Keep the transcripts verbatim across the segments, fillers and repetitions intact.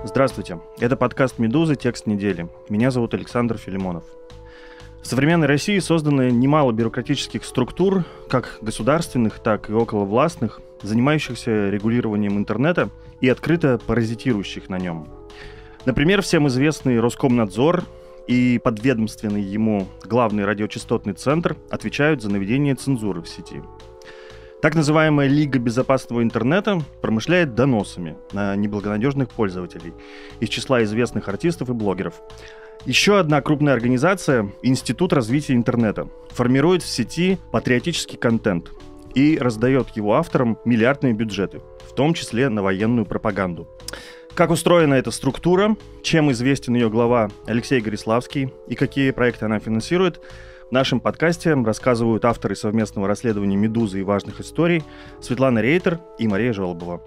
Здравствуйте, это подкаст «Медузы. Текст недели». Меня зовут Александр Филимонов. В современной России создано немало бюрократических структур, как государственных, так и околовластных, занимающихся регулированием интернета и открыто паразитирующих на нем. Например, всем известный Роскомнадзор и подведомственный ему главный радиочастотный центр отвечают за наведение цензуры в сети. Так называемая Лига безопасного интернета промышляет доносами на неблагонадежных пользователей из числа известных артистов и блогеров. Еще одна крупная организация, Институт развития интернета, формирует в сети патриотический контент и раздает его авторам миллиардные бюджеты, в том числе на военную пропаганду. Как устроена эта структура, чем известен ее глава Алексей Гориславский и какие проекты она финансирует, в нашем подкасте рассказывают авторы совместного расследования «Медузы» и важных историй Светлана Рейтер и Мария Жолобова.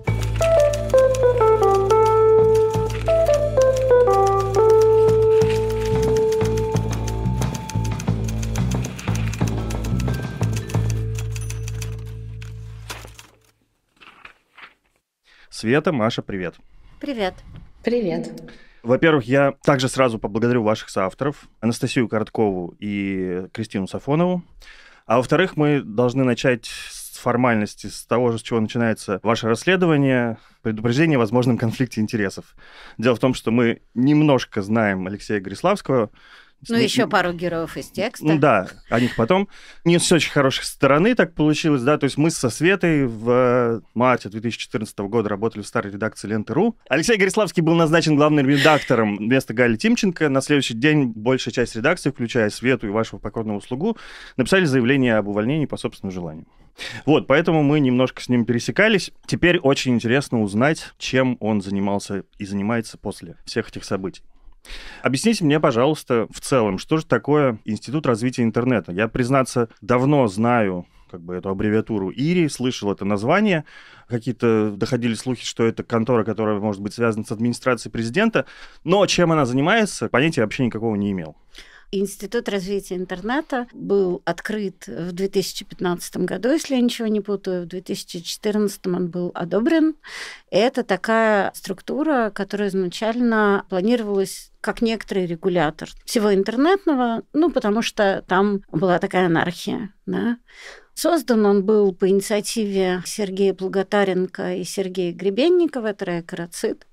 Света, Маша, привет. Привет. Привет. Во-первых, я также сразу поблагодарю ваших соавторов, Анастасию Короткову и Кристину Сафонову. А во-вторых, мы должны начать с формальности, с того же, с чего начинается ваше расследование, предупреждение о возможном конфликте интересов. Дело в том, что мы немножко знаем Алексея Гориславского. Ну, еще пару героев из текста. Ну да, о них потом. Не с очень хорошей стороны так получилось, да, то есть мы со Светой в марте две тысячи четырнадцатого года работали в старой редакции Ленты.ру. Алексей Гориславский был назначен главным редактором вместо Гали Тимченко. На следующий день большая часть редакции, включая Свету и вашего покорного слугу, написали заявление об увольнении по собственному желанию. Вот, поэтому мы немножко с ним пересекались. Теперь очень интересно узнать, чем он занимался и занимается после всех этих событий. Объясните мне, пожалуйста, в целом, что же такое Институт развития интернета? Я, признаться, давно знаю как бы эту аббревиатуру ИРИ, слышал это название. Какие-то доходили слухи, что это контора, которая может быть связана с администрацией президента. Но чем она занимается, понятия вообще никакого не имел. Институт развития интернета был открыт в две тысячи пятнадцатом году, если я ничего не путаю. В две тысячи четырнадцатом он был одобрен. Это такая структура, которая изначально планировалась как некоторый регулятор всего интернетного, ну, потому что там была такая анархия, да. Создан он был по инициативе Сергея Плуготаренко и Сергея Гребенникова, это РАЭ-Карацит.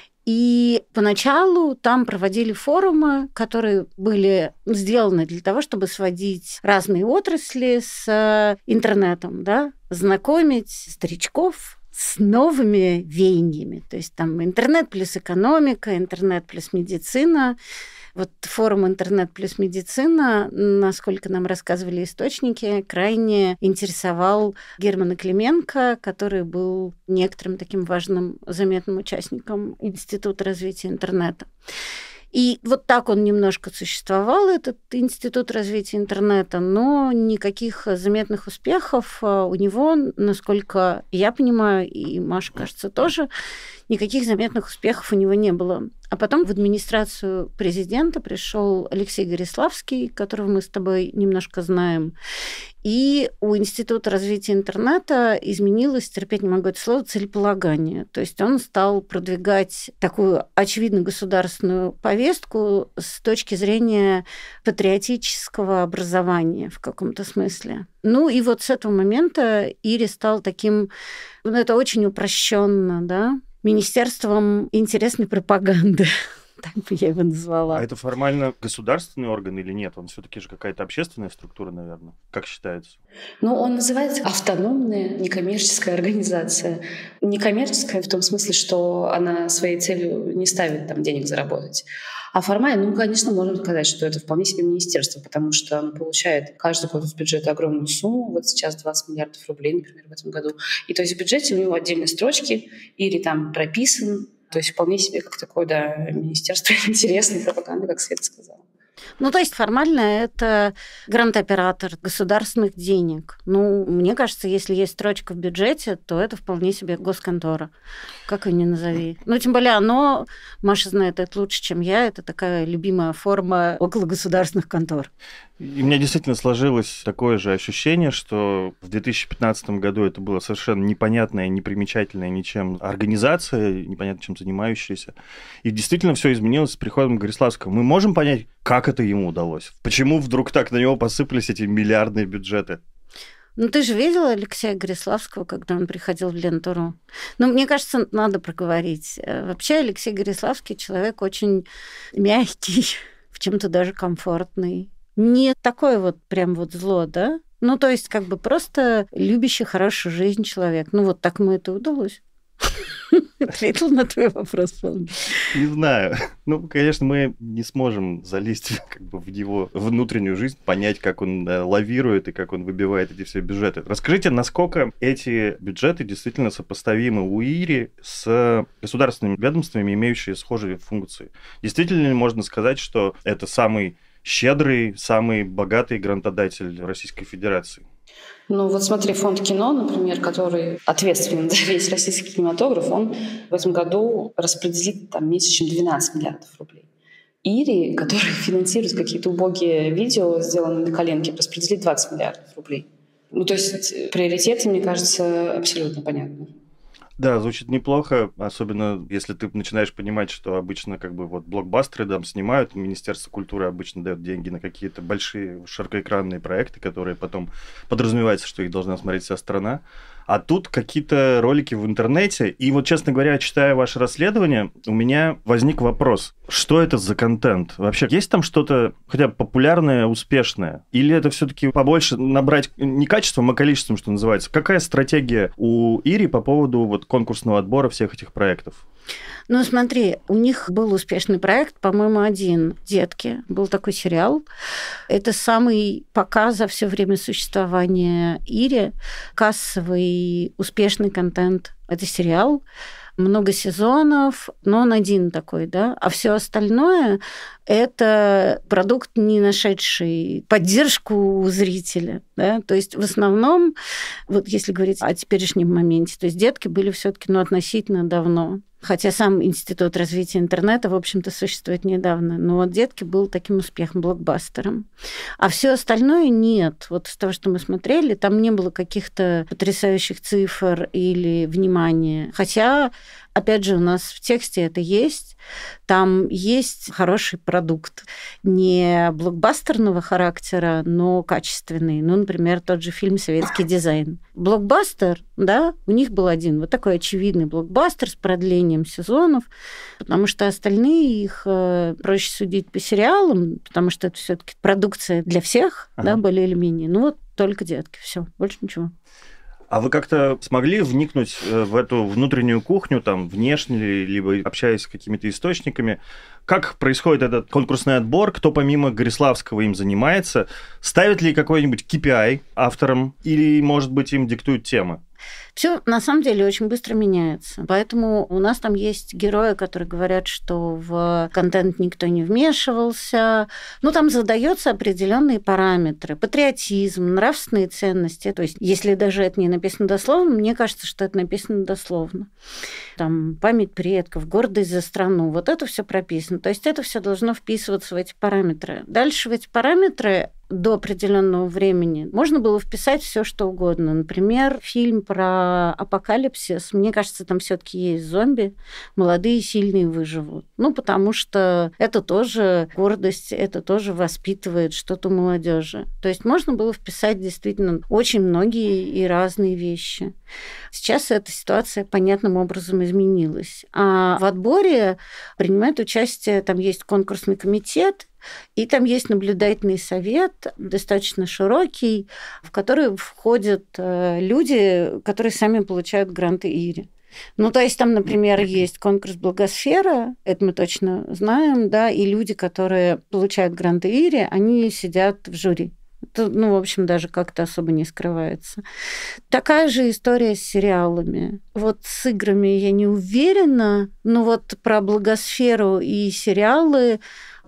И поначалу там проводили форумы, которые были сделаны для того, чтобы сводить разные отрасли с интернетом, да, знакомить старичков с новыми веяниями. То есть там интернет плюс экономика, интернет плюс медицина. Вот форум «Интернет плюс медицина», насколько нам рассказывали источники, крайне интересовал Германа Клименко, который был некоторым таким важным, заметным участником Института развития интернета. И вот так он немножко существовал, этот Институт развития интернета, но никаких заметных успехов у него, насколько я понимаю, и Маша, кажется, тоже, никаких заметных успехов у него не было. А потом в администрацию президента пришел Алексей Гориславский, которого мы с тобой немножко знаем. И у Института развития интернета изменилось, терпеть не могу это слово, целеполагание. То есть он стал продвигать такую очевидно государственную повестку с точки зрения патриотического образования в каком-то смысле. Ну и вот с этого момента ИРИ стал таким, ну это очень упрощенно, да, Министерством интересной пропаганды. Так бы я его назвала. А это формально государственный орган или нет? Он все-таки же какая-то общественная структура, наверное. Как считается? Ну, он называется автономная некоммерческая организация. Некоммерческая в том смысле, что она своей целью не ставит там денег заработать. А формально, ну, конечно, можно сказать, что это вполне себе министерство, потому что оно получает каждый год из бюджета огромную сумму, вот сейчас двадцать миллиардов рублей, например, в этом году. И то есть в бюджете у него отдельные строчки, или там прописан, то есть вполне себе как такое, да, министерство интересной пропаганды, как Света сказала. Ну, то есть формально это грантоператор государственных денег. Ну, мне кажется, если есть строчка в бюджете, то это вполне себе госконтора. Как ее ни назови. Ну, тем более оно, Маша знает это лучше, чем я, это такая любимая форма окологосударственных контор. И у меня действительно сложилось такое же ощущение, что в две тысячи пятнадцатом году это была совершенно непонятная, непримечательная ничем организация, непонятно чем занимающаяся. И действительно все изменилось с приходом Гориславского. Мы можем понять, как это ему удалось? Почему вдруг так на него посыпались эти миллиардные бюджеты? Ну, ты же видела Алексея Гориславского, когда он приходил в Ленту.ру? Ну, мне кажется, надо проговорить. Вообще Алексей Гориславский человек очень мягкий, в чем-то даже комфортный. Не такое вот прям вот зло, да? Ну, то есть как бы просто любящий хорошую жизнь человек. Ну, вот так ему это удалось. Ответил на твой вопрос, Павел. Не знаю. Ну, конечно, мы не сможем залезть как бы в его внутреннюю жизнь, понять, как он лавирует и как он выбивает эти все бюджеты. Расскажите, насколько эти бюджеты действительно сопоставимы у ИРИ с государственными ведомствами, имеющими схожие функции? Действительно ли можно сказать, что это самый щедрый, самый богатый грантодатель Российской Федерации? Ну вот смотри, фонд кино, например, который ответственен за весь российский кинематограф, он в этом году распределит там меньше, чем двенадцать миллиардов рублей. ИРИ, который финансирует какие-то убогие видео, сделанные на коленке, распределит двадцать миллиардов рублей. Ну то есть приоритеты, мне кажется, абсолютно понятны. Да, звучит неплохо, особенно если ты начинаешь понимать, что обычно как бы вот блокбастеры там снимают, Министерство культуры обычно дает деньги на какие-то большие широкоэкранные проекты, которые потом подразумевается, что их должна смотреть вся страна. А тут какие-то ролики в интернете. И вот, честно говоря, читая ваше расследование, у меня возник вопрос. Что это за контент? Вообще, есть там что-то хотя бы популярное, успешное? Или это все-таки побольше набрать не качеством, а количеством, что называется? Какая стратегия у ИРИ по поводу вот конкурсного отбора всех этих проектов? Ну, смотри, у них был успешный проект, по-моему, один «Детки». Был такой сериал. Это самый пока за все время существования ИРИ кассовый успешный контент. Это сериал, много сезонов, но он один такой, да. А все остальное – это продукт, не нашедший поддержку у зрителя, да. То есть в основном, вот если говорить о теперешнем моменте, то есть «Детки» были все-таки, ну, относительно давно. Хотя сам Институт развития интернета, в общем-то, существует недавно. Но вот «Детки» был таким успехом, блокбастером. А все остальное нет. Вот из того, что мы смотрели, там не было каких-то потрясающих цифр или внимания. Хотя, опять же, у нас в тексте это есть. Там есть хороший продукт. Не блокбастерного характера, но качественный. Ну, например, тот же фильм «Советский дизайн». Блокбастер, да, у них был один. Вот такой очевидный блокбастер с продлением сезонов, потому что остальные их э, проще судить по сериалам, потому что это все-таки продукция для всех, ага. да, более или менее. Ну вот только «Детки», все, больше ничего. А вы как-то смогли вникнуть в эту внутреннюю кухню, там, внешне, либо общаясь с какими-то источниками? Как происходит этот конкурсный отбор? Кто помимо Гориславского им занимается? Ставит ли какой-нибудь кей пи ай авторам? Или, может быть, им диктуют темы? Все на самом деле очень быстро меняется. Поэтому у нас там есть герои, которые говорят, что в контент никто не вмешивался. Ну, там задаются определенные параметры. Патриотизм, нравственные ценности. То есть, если даже это не написано дословно, мне кажется, что это написано дословно. Там память предков, гордость за страну. Вот это все прописано. То есть, это все должно вписываться в эти параметры. Дальше в эти параметры до определенного времени можно было вписать все, что угодно. Например, фильм про апокалипсис. Мне кажется, там все-таки есть зомби. Молодые, сильные выживут. Ну, потому что это тоже гордость, это тоже воспитывает что-то у молодежи. То есть можно было вписать действительно очень многие и разные вещи. Сейчас эта ситуация понятным образом изменилась. А в отборе принимает участие, там есть конкурсный комитет, и там есть наблюдательный совет, достаточно широкий, в который входят люди, которые сами получают гранты ИРИ. Ну, то есть там, например, есть конкурс «Благосфера», это мы точно знаем, да, и люди, которые получают гранты ИРИ, они сидят в жюри. Это, ну, в общем, даже как-то особо не скрывается. Такая же история с сериалами. Вот с играми я не уверена, но вот про «Благосферу» и сериалы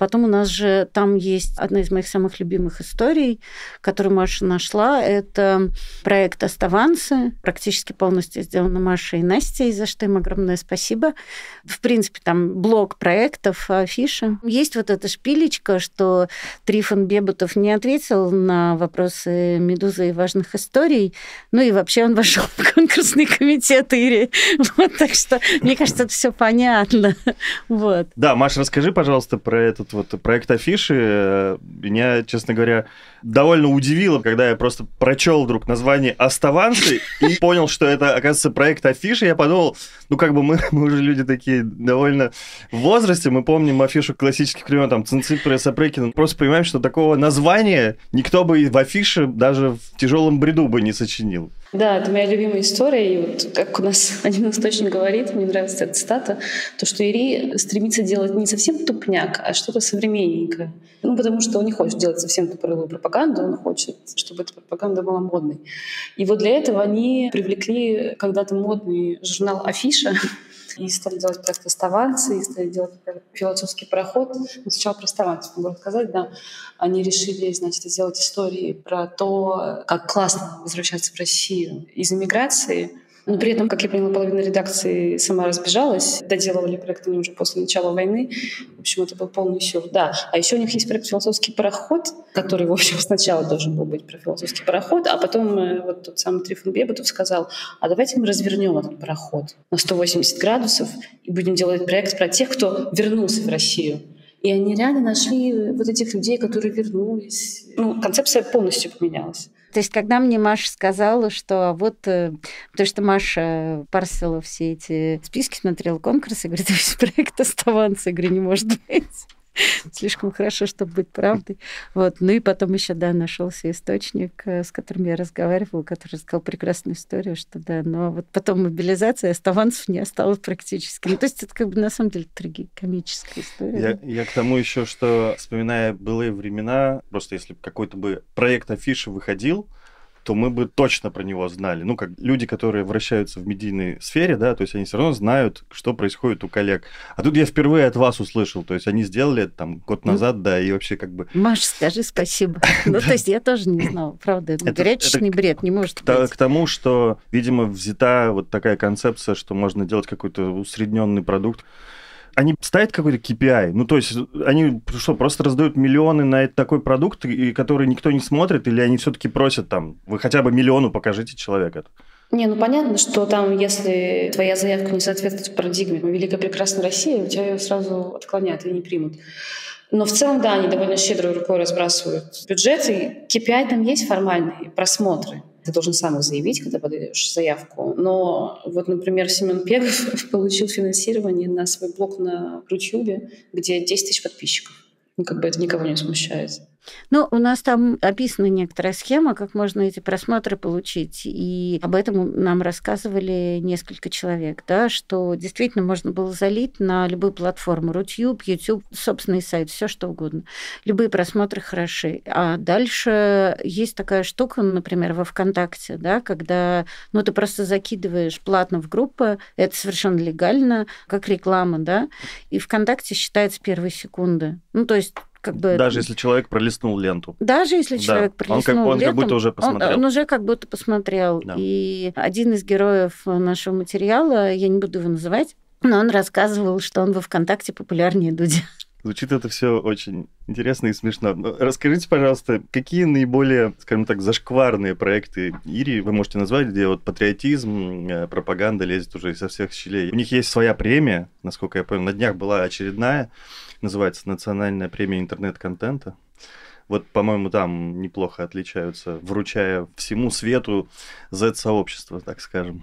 Потом у нас же там есть одна из моих самых любимых историй, которую Маша нашла. Это проект «Оставанцы», практически полностью сделана Машей и Настей, за что им огромное спасибо. В принципе, там блок проектов, афиши. Есть вот эта шпилечка, что Трифон Бебутов не ответил на вопросы «Медузы» и важных историй, ну и вообще он вошел в конкурсный комитет Ири. Вот, так что, мне кажется, это все понятно. Вот. Да, Маша, расскажи, пожалуйста, про этот вот проект афиши. Меня, честно говоря, довольно удивило, когда я просто прочел вдруг название «Оставанцы» и понял, что это, оказывается, проект афиши. Я подумал, ну, как бы мы, мы уже люди такие довольно в возрасте, мы помним афишу классических времен, там, Цинципера, Сапрыкина. Просто понимаем, что такого названия никто бы в афише даже в тяжелом бреду бы не сочинил. Да, это моя любимая история. И вот как у нас один источник говорит, мне нравится эта цитата, то, что Ири стремится делать не совсем тупняк, а что-то современненькое. Ну, потому что он не хочет делать совсем тупорылую пропаганду, он хочет, чтобы эта пропаганда была модной. И вот для этого они привлекли когда-то модный журнал «Афиша», и стали делать проект «Оставанцы», и стали делать философский пароход. Ну, сначала про «Оставанцы» могу рассказать, да. Они решили, значит, сделать истории про то, как классно возвращаться в Россию из эмиграции. Но при этом, как я поняла, половина редакции сама разбежалась. Доделывали проект они уже после начала войны. В общем, это был полный сюр. Да. А еще у них есть проект «Философский пароход», который, в общем, сначала должен был быть про философский пароход, а потом вот тот самый Трифон Бебутов сказал, а давайте мы развернем этот пароход на сто восемьдесят градусов и будем делать проект про тех, кто вернулся в Россию. И они реально нашли вот этих людей, которые вернулись. Ну, концепция полностью поменялась. То есть, когда мне Маша сказала, что вот... Потому что Маша парсила все эти списки, смотрела конкурсы, говорит, весь проект «Оставанцы». Я говорю, не может быть. Слишком хорошо, чтобы быть правдой. Вот. Ну и потом еще, да, нашелся источник, с которым я разговаривала, который рассказал прекрасную историю, что да, но вот потом мобилизация, оставанцев не осталось практически. Ну, то есть это как бы на самом деле трагикомическая история. Я, я к тому еще, что, вспоминая былые времена, просто если какой-то бы проект афиши выходил, то мы бы точно про него знали. Ну, как люди, которые вращаются в медийной сфере, да, то есть они все равно знают, что происходит у коллег. А тут я впервые от вас услышал, то есть они сделали это там год назад, да, и вообще как бы... Маша, скажи спасибо. Ну, то есть я тоже не знала, правда, это горячечный бред, не может быть. К тому, что, видимо, взята вот такая концепция, что можно делать какой-то усредненный продукт. Они ставят какой-то кей пи ай? Ну, то есть они что, просто раздают миллионы на такой продукт, и который никто не смотрит, или они все-таки просят там, вы хотя бы миллиону покажите человека? Не, ну понятно, что там, если твоя заявка не соответствует парадигме «Великая прекрасная Россия», у тебя ее сразу отклонят и не примут. Но в целом, да, они довольно щедрой рукой разбрасывают бюджет, и кей пи ай там есть формальные просмотры. Ты должен сам их заявить, когда подаешь заявку. Но вот, например, Семен Пегов получил финансирование на свой блог на Рутюбе, где десять тысяч подписчиков. Ну, как бы это никого не смущает. Ну, у нас там описана некоторая схема, как можно эти просмотры получить. И об этом нам рассказывали несколько человек, да, что действительно можно было залить на любую платформу. Рутюб, YouTube, собственный сайт, все что угодно. Любые просмотры хороши. А дальше есть такая штука, например, во ВКонтакте, да, когда ну, ты просто закидываешь платно в группы, это совершенно легально, как реклама, да, и ВКонтакте считается первые секунды. Ну, то есть как бы... Даже если человек пролистнул ленту. Даже если человек да. пролистнул он как, он ленту, как будто уже посмотрел. Он, он уже как будто посмотрел. Да. И один из героев нашего материала, я не буду его называть, но он рассказывал, что он во ВКонтакте популярнее Дудя. Звучит это все очень интересно и смешно. Расскажите, пожалуйста, какие наиболее, скажем так, зашкварные проекты Ири вы можете назвать, где вот патриотизм, пропаганда лезет уже изо всех щелей? У них есть своя премия, насколько я понял, на днях была очередная, называется «Национальная премия интернет-контента». Вот, по-моему, там неплохо отличаются, вручая всему свету зет-сообщество, так скажем.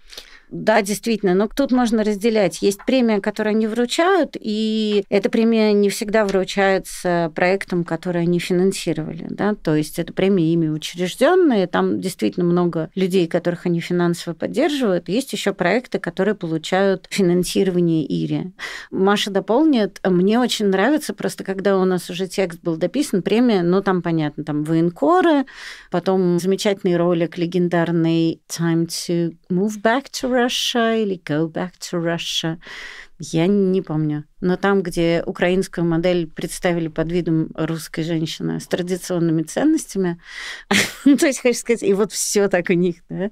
Да, действительно, но тут можно разделять. Есть премия, которую они вручают, и эта премия не всегда вручается проектам, которые они финансировали. Да? То есть это премия ими учрежденные, там действительно много людей, которых они финансово поддерживают. Есть еще проекты, которые получают финансирование Ири. Маша дополнит. Мне очень нравится, просто когда у нас уже текст был дописан, премия, ну там понятно, там военкоры, потом замечательный ролик легендарный «Time to move back to Russia или Go Back to Russia. Я не помню. Но там, где украинскую модель представили под видом русской женщины с традиционными ценностями, то есть, хочу сказать, и вот все так у них, да.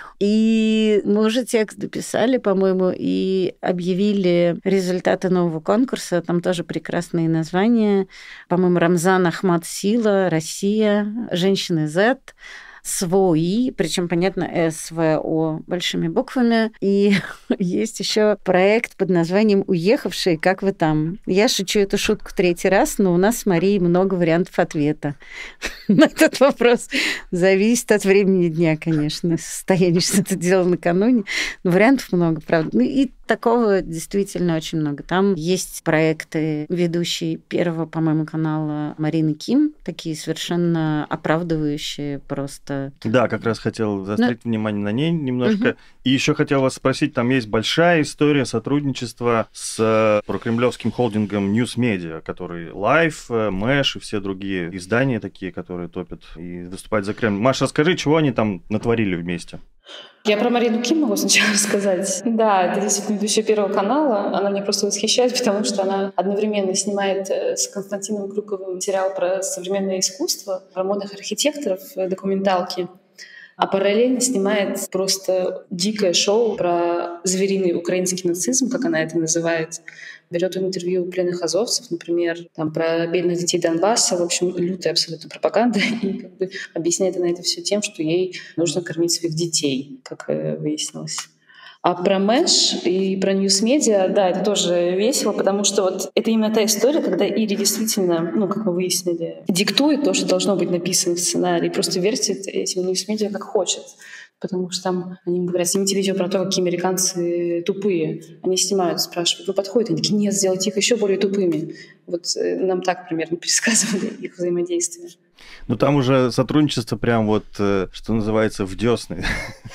И мы уже текст дописали, по-моему, и объявили результаты нового конкурса. Там тоже прекрасные названия. По-моему, Рамзан Ахмад Сила, Россия, Женщины Z, СВОИ, причем, понятно, СВО большими буквами. И есть еще проект под названием «Уехавшие, как вы там?». Я шучу эту шутку третий раз, но у нас с Марией много вариантов ответа на этот вопрос. Зависит от времени дня, конечно, состояние, что ты делал накануне. Но вариантов много, правда. Ну и такого действительно очень много. Там есть проекты ведущей Первого, по-моему, канала Марины Ким, такие совершенно оправдывающие просто. Да, как раз хотел заострить Но... внимание на ней немножко. Угу. И еще хотел вас спросить, там есть большая история сотрудничества с прокремлевским холдингом News Media, который Live, Мэш и все другие издания такие, которые топят и выступают за Кремль. Маша, расскажи, чего они там натворили вместе? Я про Марину Ким могу сначала рассказать. Да, это действительно ведущая Первого канала. Она меня просто восхищает, потому что она одновременно снимает с Константином Крюковым сериал про современное искусство, про модных архитекторов, документалки, а параллельно снимает просто дикое шоу про звериный украинский нацизм, как она это называет. Берет интервью у пленных азовцев, например, там, про бедных детей Донбасса. В общем, лютая абсолютно пропаганда. И как бы объясняет она это все тем, что ей нужно кормить своих детей, как выяснилось. А про Мэш и про News Media, да, это тоже весело, потому что вот это именно та история, когда Ири действительно, ну, как мы выяснили, диктует то, что должно быть написано в сценарии, просто вертит этим News Media как хочет. Потому что там они говорят, снимите видео про то, какие американцы тупые. Они снимают, спрашивают, вы подходите? Они такие, нет, сделайте их еще более тупыми. Вот нам так примерно пересказывали их взаимодействие. Ну, там уже сотрудничество прям вот, что называется, в десны.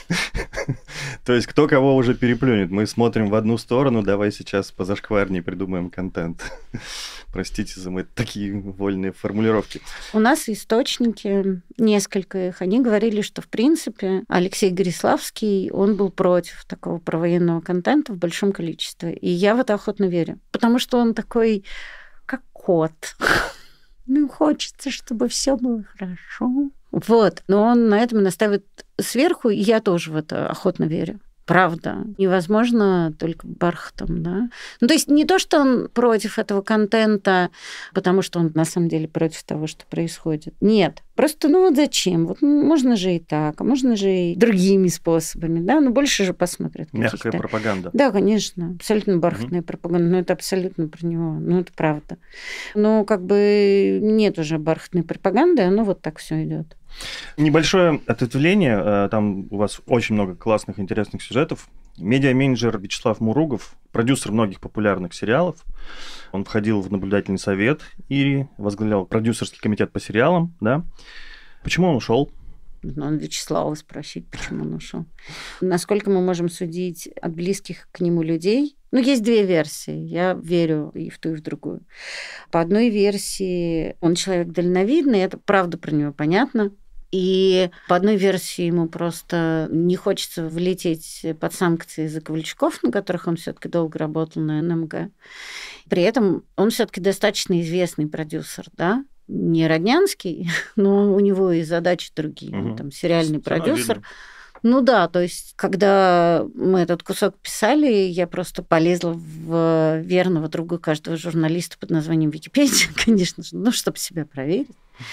То есть кто кого уже переплюнет. Мы смотрим в одну сторону, давай сейчас позашкварнее придумаем контент. Простите за мои такие вольные формулировки. У нас источники, несколько их, они говорили, что, в принципе, Алексей Гориславский, он был против такого провоенного контента в большом количестве. И я в это охотно верю. Потому что он такой, как кот. Ну, хочется, чтобы все было хорошо. Вот. Но он на этом настаивает сверху, и я тоже в это охотно верю. Правда. Невозможно только бархатом, да. Ну, то есть не то, что он против этого контента, потому что он на самом деле против того, что происходит. Нет. Просто, ну вот зачем? Вот можно же и так, а можно же и другими способами, да? Ну, больше же посмотрят. Мягкая пропаганда. Да, конечно. Абсолютно бархатная угу. пропаганда. Но это абсолютно про него. Ну, это правда. Но как бы нет уже бархатной пропаганды, оно вот так все идет. Небольшое ответвление. Там у вас очень много классных, интересных сюжетов. Медиа-менеджер Вячеслав Муругов, продюсер многих популярных сериалов. Он входил в наблюдательный совет Ири, возглавлял продюсерский комитет по сериалам, да. Почему он ушел? Надо Вячеслава спросить, почему он ушел. Насколько мы можем судить от близких к нему людей? Ну, есть две версии. Я верю и в ту, и в другую. По одной версии он человек дальновидный, это правда про него понятно. И по одной версии ему просто не хочется влететь под санкции из-за Ковальчуков, на которых он все-таки долго работал на эн эм гэ. При этом он все-таки достаточно известный продюсер, да? Не Роднянский, но у него и задачи другие. Угу. Там сериальный продюсер. Ну да, то есть, когда мы этот кусок писали, я просто полезла в верного друга каждого журналиста под названием Википедия, конечно же, ну, чтобы себя проверить.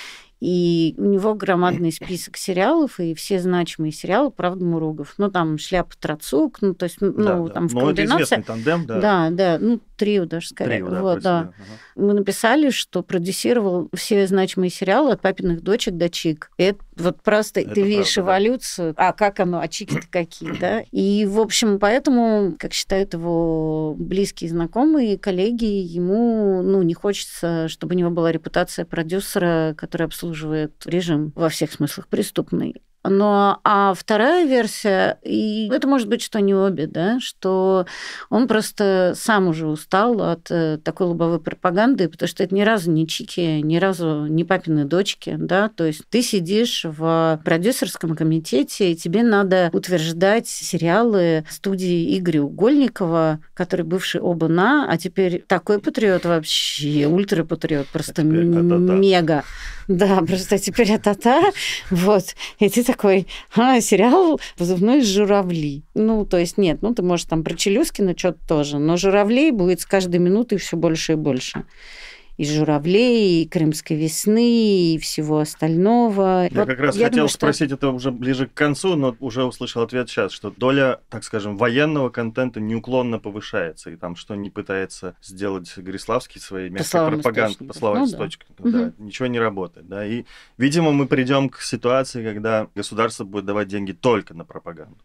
И у него громадный список сериалов, и все значимые сериалы, правда, Муругов. Ну, там «Шляпа Трацук», ну, то есть, ну, да, там да. в комбинации... Ну, это известный тандем, да. Да, да, ну, трио даже скорее. Трио, да, вот, да. Ага. Мы написали, что продюсировал все значимые сериалы от «Папиных дочек» до «Чик». И это вот просто это ты правда, видишь эволюцию, да. А как оно, а чики-то какие, да? И, в общем, поэтому, как считают его близкие знакомые, коллеги, ему, ну, не хочется, чтобы у него была репутация продюсера, который обслуживает режим во всех смыслах преступный. Но, а вторая версия, и это может быть, что не обе, да, что он просто сам уже устал от э, такой лобовой пропаганды, потому что это ни разу не чики, ни разу не папины дочки, да, то есть ты сидишь в продюсерском комитете, и тебе надо утверждать сериалы студии Игоря Угольникова, который бывший оба-на, а теперь такой патриот вообще, ультрапатриот, просто а мега. Да, просто теперь а-та-та, вот, и ты такой, а, сериал «Позывной журавли». Ну, то есть нет, ну, ты можешь там про Челюскина что-то тоже, но журавлей будет с каждой минутой все больше и больше. И журавлей, и Крымской весны, и всего остального. Я вот, как раз я хотел думаю, спросить что... это уже ближе к концу, но уже услышал ответ сейчас, что доля, так скажем, военного контента неуклонно повышается, и там что не пытается сделать Гориславский своей мягкой пропагандой, по словам ну, источников, да. Да, угу. Ничего не работает. Да. И, видимо, мы придем к ситуации, когда государство будет давать деньги только на пропаганду.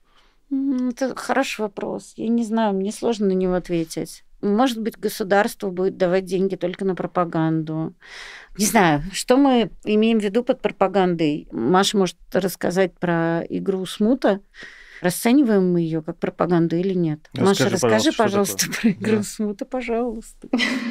Это хороший вопрос. Я не знаю, мне сложно на него ответить. Может быть, государство будет давать деньги только на пропаганду. Не знаю, что мы имеем в виду под пропагандой. Маша может рассказать про игру «Смута». Расцениваем мы ее как пропаганду или нет? Расскажи, Маша, расскажи, пожалуйста, пожалуйста, про игру да. «Смута», пожалуйста.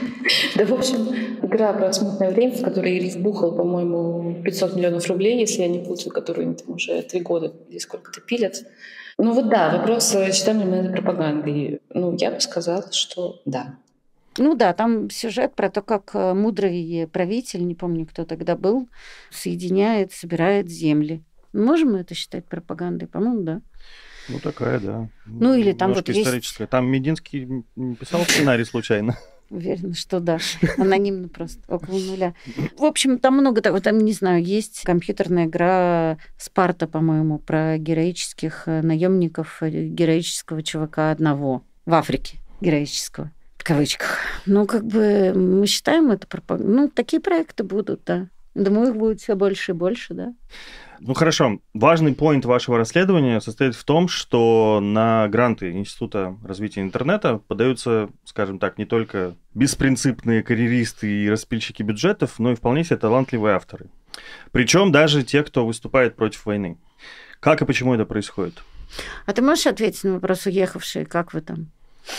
Да, в общем, игра про смутное время, в которой Ирис бухал, по-моему, пятьсот миллионов рублей, если я не путаю, которую там уже три года или сколько-то пилят. Ну вот да, вопрос, считаем ли мы это пропагандой. Ну, я бы сказала, что да. Ну да, там сюжет про то, как мудрый правитель, не помню, кто тогда был, соединяет, собирает земли. Можем мы это считать пропагандой? По-моему, да. Ну, такая, да. Ну, или там немножко вот историческая. есть... Там Мединский не писал сценарий случайно. Уверена, что да. Анонимно просто, около нуля. В общем, там много того. Там, не знаю, есть компьютерная игра «Спарта», по-моему, про героических наемников, героического чувака одного в Африке, героического, в кавычках. Ну, как бы мы считаем это пропагандой. Ну, такие проекты будут, да. Думаю, их будет все больше и больше, да. Ну хорошо, важный поинт вашего расследования состоит в том, что на гранты Института развития интернета подаются, скажем так, не только беспринципные карьеристы и распильщики бюджетов, но и вполне себе талантливые авторы. Причем даже те, кто выступает против войны. Как и почему это происходит? А ты можешь ответить на вопрос уехавшие, как вы там?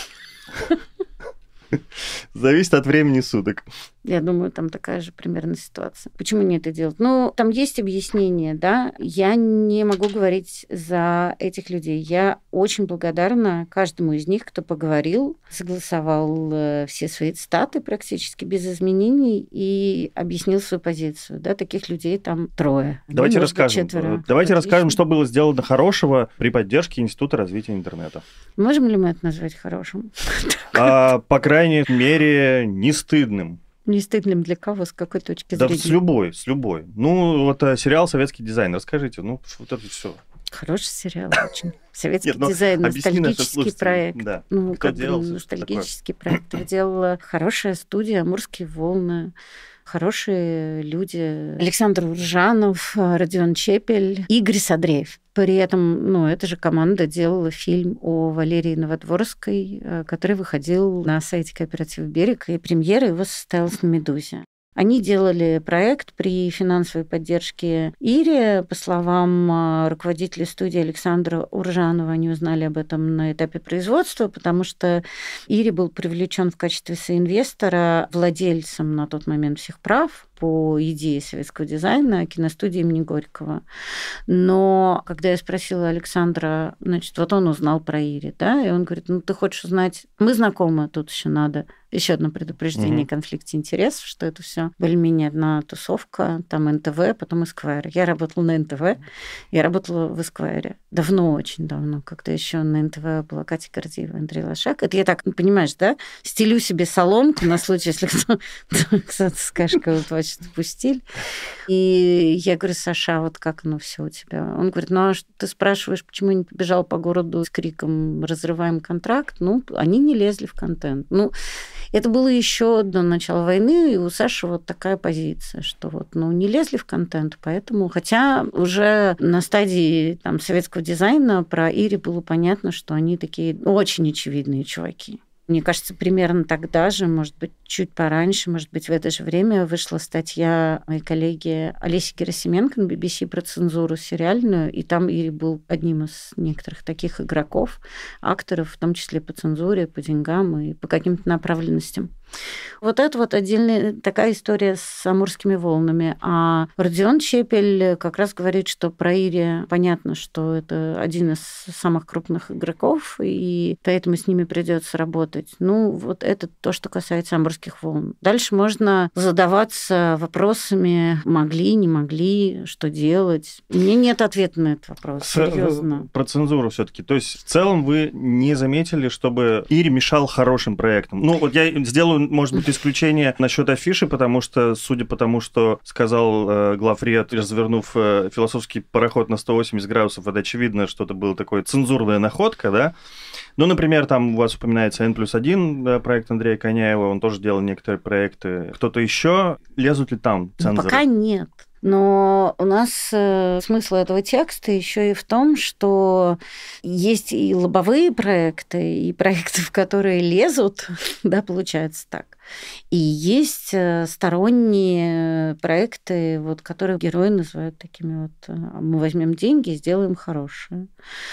Зависит от времени суток. Я думаю, там такая же примерно ситуация. Почему не это делать? Ну, там есть объяснение, да. Я не могу говорить за этих людей. Я очень благодарна каждому из них, кто поговорил, согласовал все свои цитаты практически без изменений и объяснил свою позицию. Да, таких людей там трое. Давайте ну, расскажем. Четверо. Давайте Отлично. расскажем, что было сделано хорошего при поддержке Института развития интернета. Можем ли мы это назвать хорошим? А, по крайней мере, не стыдным. Не стыдным для кого? С какой точки да зрения? Да с любой, с любой. Ну, вот сериал «Советский дизайн». Расскажите, ну, вот это все. Хороший сериал очень. Советский Нет, дизайн, ностальгический проект. Да. Ну, Кто как делал? бы ностальгический проект. Его делала хорошая студия «Амурские волны». Хорошие люди. Александр Уржанов, Родион Чепель, Игорь Садреев. При этом, ну, эта же команда делала фильм о Валерии Новодворской, который выходил на сайте кооператива «Берег», и премьера его состоялась на «Медузе». Они делали проект при финансовой поддержке Ири. По словам руководителя студии Александра Уржанова, они узнали об этом на этапе производства, потому что Ири был привлечен в качестве соинвестора владельцем на тот момент всех прав по идее советского дизайна киностудии имени Горького. Но когда я спросила Александра, значит, вот он узнал про Ири, да, и он говорит, ну, ты хочешь узнать, мы знакомы, тут еще надо еще одно предупреждение mm-hmm. о конфликте интересов, что это все более-менее одна тусовка, там эн тэ вэ, потом Esquire. Я работала на эн тэ вэ, я работала в Esquire. Давно, очень давно, когда еще на эн тэ вэ была Катя Гордеева, Андрей Лошак. Это я так, понимаешь, да, стелю себе соломку на случай, если кто-то скажет, кого-то вообще спустили. И я говорю, Саша, вот как оно все у тебя? Он говорит, ну, а ты спрашиваешь, почему я не побежал по городу с криком «разрываем контракт»? Ну, они не лезли в контент. Ну, это было еще до начала войны, и у Саши вот такая позиция, что вот, ну, не лезли в контент, поэтому, хотя уже на стадии там советского дизайна про Ири было понятно, что они такие очень очевидные чуваки. Мне кажется, примерно тогда же, может быть, чуть пораньше, может быть, в это же время вышла статья моей коллеги Олеси Герасименко на би би си про цензуру сериальную, и там Ири был одним из некоторых таких игроков, акторов, в том числе по цензуре, по деньгам и по каким-то направленностям. Вот это вот отдельная такая история с «Амурскими волнами». А Родион Чепель как раз говорит, что про Ири понятно, что это один из самых крупных игроков, и поэтому с ними придется работать. Ну, вот это то, что касается «Амурских волн». Дальше можно задаваться вопросами, могли, не могли, что делать. У меня нет ответа на этот вопрос, серьезно. Про цензуру все-таки. То есть в целом вы не заметили, чтобы Ири мешал хорошим проектам? Ну, вот я сделаю, может быть, исключение насчет афиши, потому что, судя по тому, что сказал э, главред, развернув э, философский пароход на сто восемьдесят градусов, это очевидно, что это была такая цензурная находка, да? Ну, например, там у вас упоминается Н плюс один, да, проект Андрея Коняева, он тоже делал некоторые проекты. Кто-то еще? Лезут ли там цензоры? Ну, пока нет. Но у нас э, смысл этого текста еще и в том, что есть и лобовые проекты, и проекты, в которые лезут, да, получается так. И есть сторонние проекты, вот, которые герои называют такими вот: мы возьмем деньги и сделаем хорошее.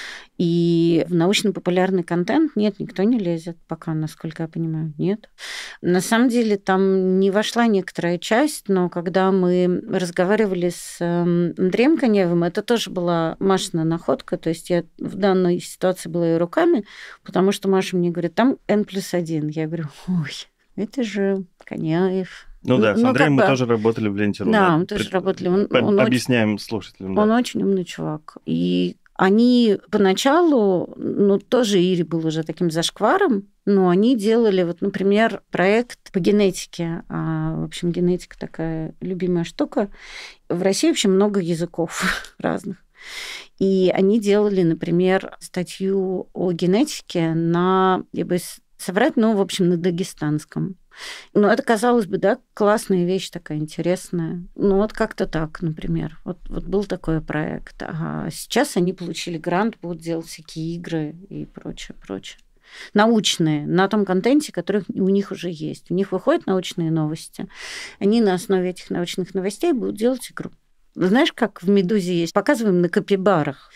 И в научно-популярный контент нет, никто не лезет пока, насколько я понимаю, нет. На самом деле там не вошла некоторая часть, но когда мы разговаривали с Андреем Коняевым, это тоже была Машина находка, то есть я в данной ситуации была ее руками, потому что Маша мне говорит, там Н плюс один. Я говорю, ой, это же Коняев. Ну да, с ну, Андреем мы бы... тоже работали в Ленте.ру. Да, Да, мы тоже Пред... работали. Он, он Объясняем очень... слушателям. Да. Он очень умный чувак. И они поначалу, ну, тоже Ири был уже таким зашкваром, но они делали, вот, например, проект по генетике. А, в общем, генетика такая любимая штука. В России вообще много языков разных. И они делали, например, статью о генетике на, я бы соврать, ну, в общем, на дагестанском. Ну, это, казалось бы, да, классная вещь такая, интересная. Ну, вот как-то так, например. Вот, вот был такой проект. А сейчас они получили грант, будут делать всякие игры и прочее, прочее. Научные, на том контенте, который у них уже есть. У них выходят научные новости. Они на основе этих научных новостей будут делать игру. Знаешь, как в «Медузе» есть? Показываем на капибарах.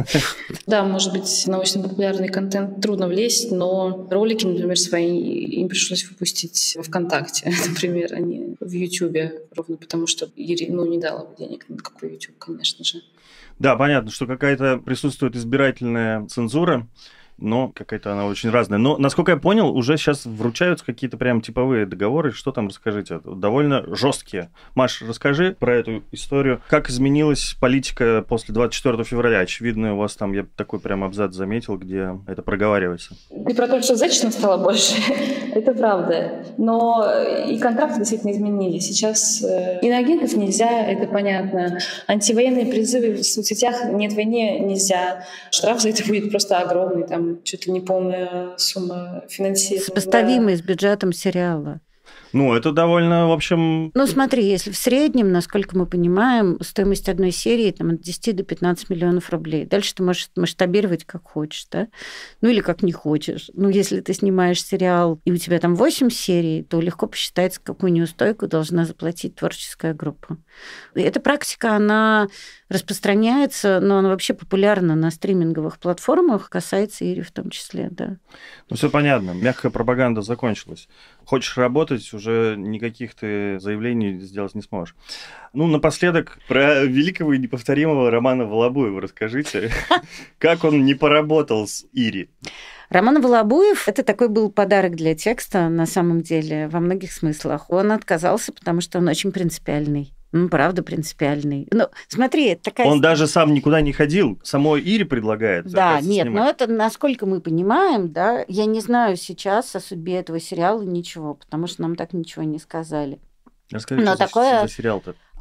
Да, может быть, научно-популярный контент трудно влезть, но ролики, например, свои им пришлось выпустить в ВКонтакте, например, а не в Ютубе, ровно потому что Ири, ну, не дала бы денег на какой Ютуб, конечно же. Да, понятно, что какая-то присутствует избирательная цензура, но какая-то она очень разная. Но, насколько я понял, уже сейчас вручаются какие-то прям типовые договоры. Что там, расскажите? Довольно жесткие. Маш, расскажи про эту историю. Как изменилась политика после двадцать четвёртого февраля? Очевидно, у вас там, я такой прям абзац заметил, где это проговаривается. Ты про то, что зачетов стало больше. Это правда. Но и контракты действительно изменились. Сейчас иноагентов нельзя, это понятно. Антивоенные призывы в соцсетях «нет войне» нельзя. Штраф за это будет просто огромный. Там чуть ли не полная сумма финансирования. Сопоставимый с бюджетом сериала. Ну, это довольно, в общем... Ну, смотри, если в среднем, насколько мы понимаем, стоимость одной серии там, от десяти до пятнадцати миллионов рублей. Дальше ты можешь масштабировать как хочешь, да? Ну, или как не хочешь. Ну, если ты снимаешь сериал, и у тебя там восемь серий, то легко посчитается, какую неустойку должна заплатить творческая группа. И эта практика, она распространяется, но она вообще популярна на стриминговых платформах, касается Ири в том числе, да. Ну, все понятно. Мягкая пропаганда закончилась. Хочешь работать, уже никаких ты заявлений сделать не сможешь. Ну, напоследок, про великого и неповторимого Романа Волобуева расскажите. Как он не поработал с Ири? Роман Волобуев – это такой был подарок для текста, на самом деле, во многих смыслах. Он отказался, потому что он очень принципиальный. Ну, правда, принципиальный. Ну, смотри, это такая... Он даже сам никуда не ходил, самой Ире предлагает. Да, нет, снимать. Но это, насколько мы понимаем, да, я не знаю сейчас о судьбе этого сериала ничего, потому что нам так ничего не сказали. Расскажите, но что такое... за сериал-то?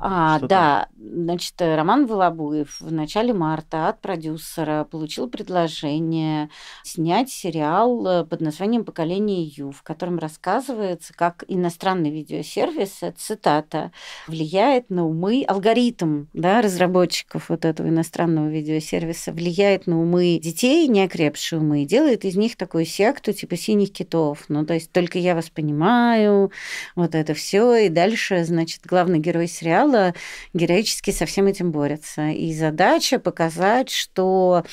А, Что да, значит, Роман Волобуев в начале марта от продюсера получил предложение снять сериал под названием «Поколение Ю», в котором рассказывается, как иностранный видеосервис, цитата, влияет на умы, алгоритм, да, разработчиков вот этого иностранного видеосервиса влияет на умы детей, неокрепшие умы, и делает из них такую секту типа синих китов. Ну, то есть только я вас понимаю, вот это все, и дальше, значит, главный герой сериала героически со всем этим борется. И задача показать, что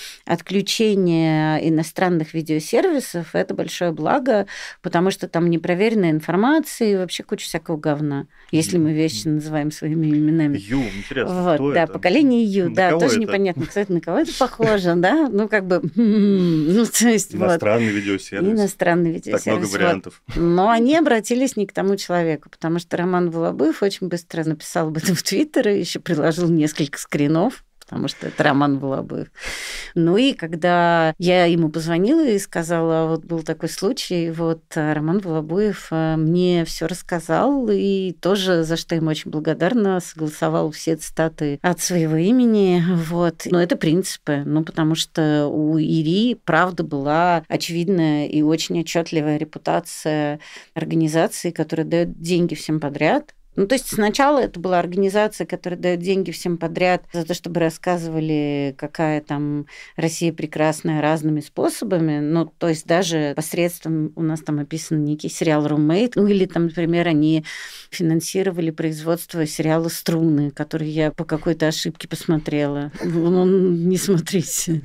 отключение иностранных видеосервисов – это большое благо, потому что там непроверенная информация и вообще куча всякого говна, если мы вещи называем своими именами. Ю, интересно, вот, кто да, это? поколение Ю, На да, кого тоже это? непонятно, кстати, на кого это похоже, да, ну, как бы, ну, то есть, Иностранный вот. видеосервис. Иностранный видеосервис. Так много вариантов. Вот. Но они обратились не к тому человеку, потому что Роман Волобуев очень быстро написал об этом в Твиттере, еще приложил несколько скринов, потому что это Роман Волобуев. Ну и когда я ему позвонила и сказала, вот был такой случай, вот Роман Волобуев мне все рассказал, и тоже, за что ему очень благодарна, согласовал все цитаты от своего имени. Вот. Но это принципы, ну потому что у ИРИ, правда, была очевидная и очень отчетливая репутация организации, которая дает деньги всем подряд. Ну, то есть сначала это была организация, которая дает деньги всем подряд за то, чтобы рассказывали, какая там Россия прекрасная разными способами. Ну, то есть даже посредством, у нас там описан некий сериал «Roommate», ну, или там, например, они финансировали производство сериала «Струны», который я по какой-то ошибке посмотрела. Ну, не смотрите.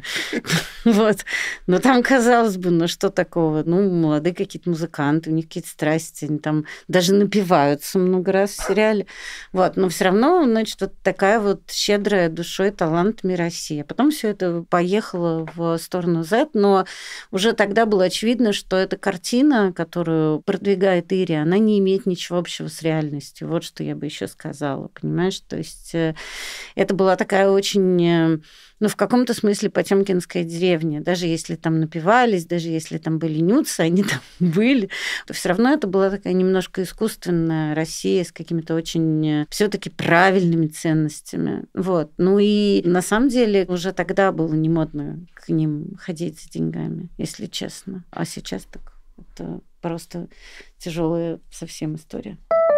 Вот. Но там, казалось бы, ну, что такого? Ну, молодые какие-то музыканты, у них какие-то страсти, они там даже напиваются много раз в сериале. Вот. Но все равно, значит, вот такая вот щедрая душой, талантами Россия. Потом все это поехало в сторону Z, но уже тогда было очевидно, что эта картина, которую продвигает Ири, она не имеет ничего общего с реальностью. Вот что я бы еще сказала, понимаешь? То есть это была такая очень... Ну, в каком-то смысле потёмкинская деревня. Даже если там напивались, даже если там были нюцы, они там были, то все равно это была такая немножко искусственная Россия с какими-то очень все-таки правильными ценностями. Вот. Ну и на самом деле уже тогда было не модно к ним ходить за деньгами, если честно. А сейчас так это просто тяжелая совсем история.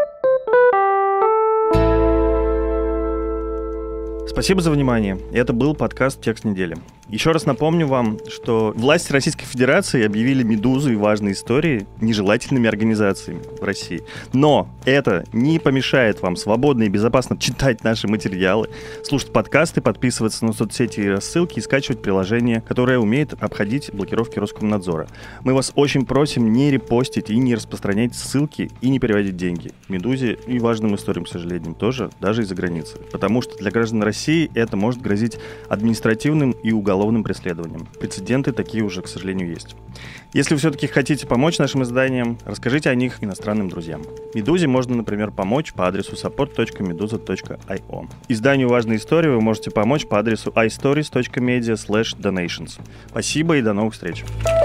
Спасибо за внимание. Это был подкаст «Текст недели». Еще раз напомню вам, что власти Российской Федерации объявили «Медузу» и «Важные истории» нежелательными организациями в России. Но это не помешает вам свободно и безопасно читать наши материалы, слушать подкасты, подписываться на соцсети и рассылки и скачивать приложение, которое умеет обходить блокировки Роскомнадзора. Мы вас очень просим не репостить и не распространять ссылки и не переводить деньги «Медузе» и «Важным историям», к сожалению, тоже, даже из-за границы. Потому что для граждан России это может грозить административным и уголовным уголовным преследованием. Прецеденты такие уже, к сожалению, есть. Если вы все-таки хотите помочь нашим изданиям, расскажите о них иностранным друзьям. «Медузе» можно, например, помочь по адресу support точка meduza точка io. Изданию «Важные истории» вы можете помочь по адресу istories точка media слэш donations. Спасибо и до новых встреч!